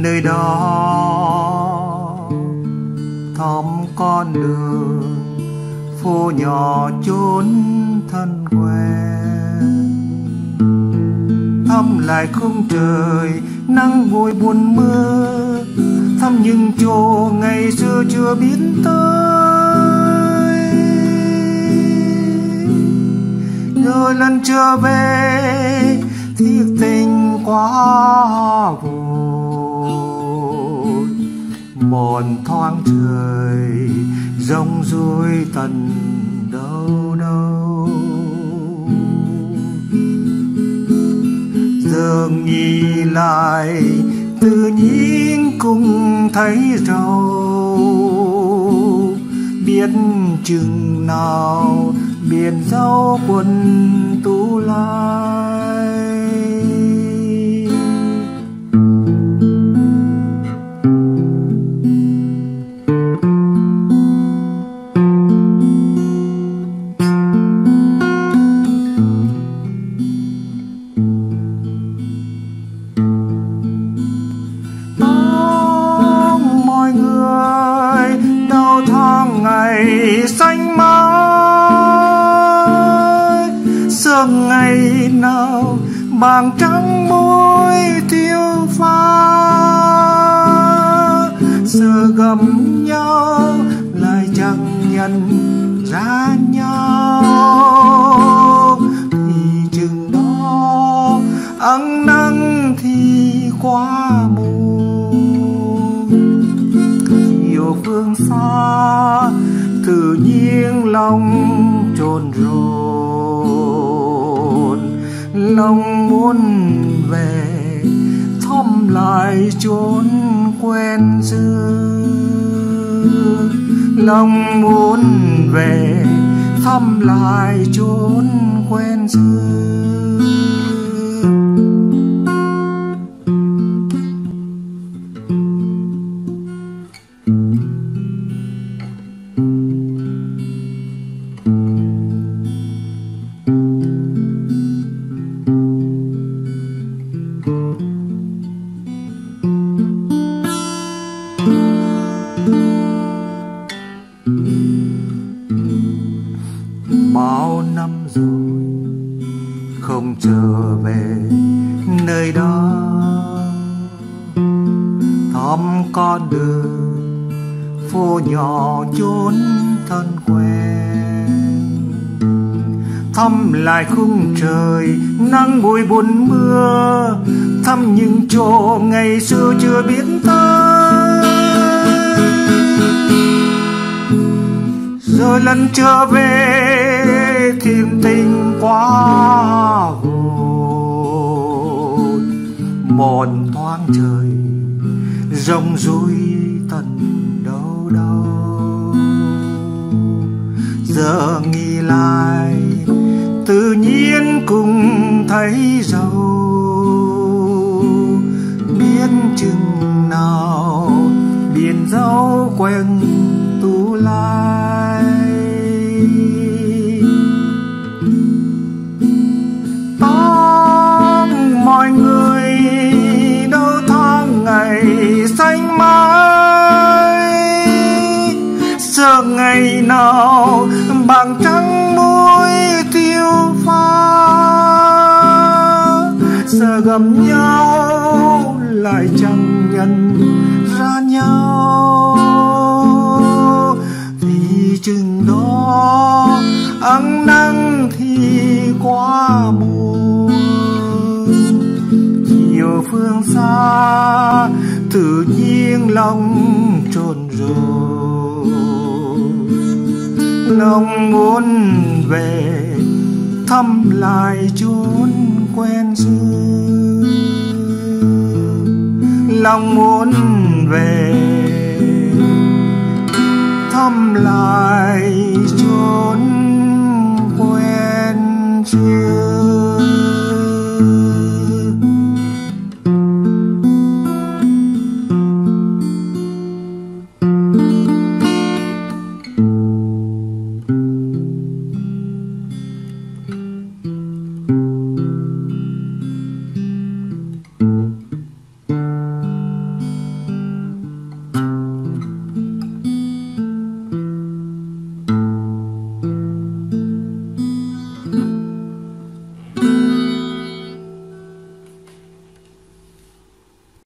nơi đó thăm con đường phố nhỏ chốn thân quen, thăm lại khung trời nắng vội buồn mưa, thăm những chỗ ngày xưa chưa biết tới, rồi lần trở về thiết tình quá vội, mòn thoáng trời rong ruổi tận đâu đâu. Giờ nghĩ lại tự nhiên cũng thấy giàu, biết chừng nào biển rau quần tú lai. Ngày xanh mai sớm ngày nào bàng trắng môi tiêu pha, giờ gặp nhau lại chẳng nhận ra nhau, thì chừng đó ánh nắng thì quá mù, chiều phương xa tự nhiên lòng chồn rồn, lòng muốn về thăm lại chốn quen xưa, lòng muốn về thăm lại chốn quen xưa. Bao năm rồi không trở về nơi đó, thăm con đường phố nhỏ chốn thân quen, thăm lại khung trời nắng bụi buồn mưa, thăm những chỗ ngày xưa chưa biết tới, rồi lần trở về thiên tình quá vội, mòn thoáng trời rong ruổi tận đâu đâu. Giờ nghĩ lại tự nhiên cũng thấy giàu, biết chừng nào biển rau quen tú lai. Mọi người đâu tháng ngày xanh mai, giờ ngày nào bàng trắng môi tiêu pha, giờ gặp nhau lại chẳng nhận ra nhau, thì chừng đó ánh nắng thì quá buồn, phương xa tự nhiên lòng chồn rồn, lòng muốn về thăm lại chốn quen xưa, lòng muốn về thăm lại chốn quen xưa.